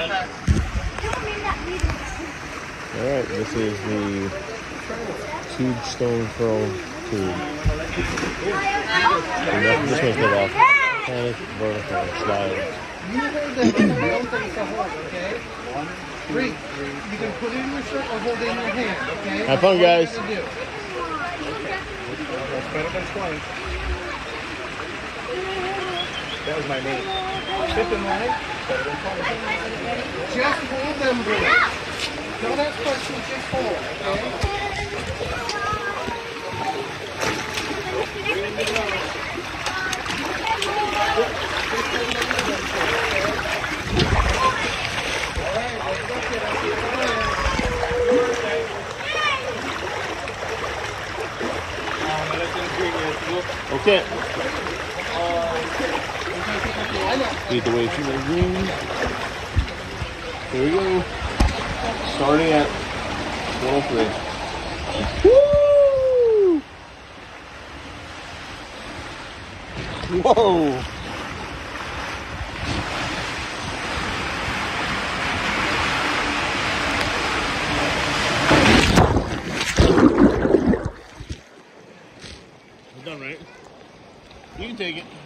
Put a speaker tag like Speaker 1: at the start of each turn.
Speaker 1: Alright, this is the tube stone throw tube. This one's got off. Panic, vertical, slide.
Speaker 2: You hold them, I don't think it's a hold, okay? 3. You can put it in your shirt or hold it in your hand, okay?
Speaker 1: Have fun, guys.
Speaker 2: That's better than 20. That was my name. 5th and 9, better than 20. Just hold them, boys. Don't ask questions, just hold, okay?
Speaker 1: Okay. Lead the way through the green. Here we go. Starting at 103. Woo! Whoa! We're done, right? You can take it.